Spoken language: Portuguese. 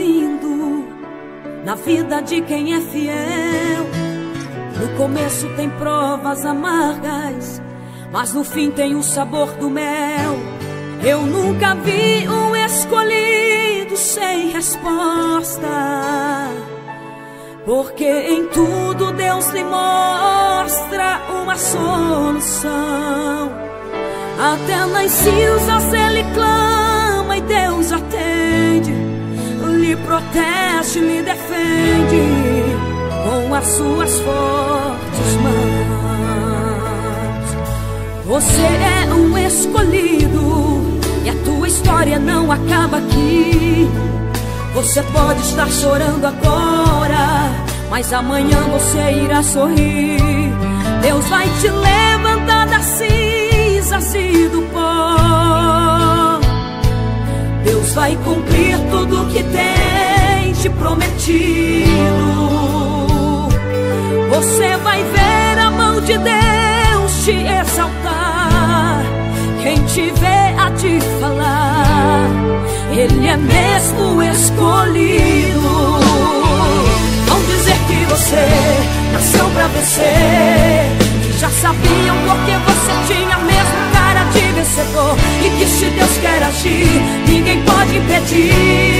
lindo na vida de quem é fiel. No começo tem provas amargas, mas no fim tem o sabor do mel. Eu nunca vi um escolhido sem resposta, porque em tudo Deus lhe mostra uma solução. Até nas cinzas ele clama e Deus atende, lhe protege, lhe defende com as suas fortes mãos. Você é um escolhido e a tua história não acaba aqui. Você pode estar chorando agora, mas amanhã você irá sorrir. Deus vai te levantar das cinzas e do pó. Deus vai cumprir tudo que tem te prometido. Você vai ver a mão de Deus te exaltar. Quem te vê a te falar, Ele é mesmo escolhido. Vão dizer que você nasceu pra vencer, que já sabiam porque você tinha mesmo cara de vencedor, e que se Deus quer agir, ninguém pode impedir.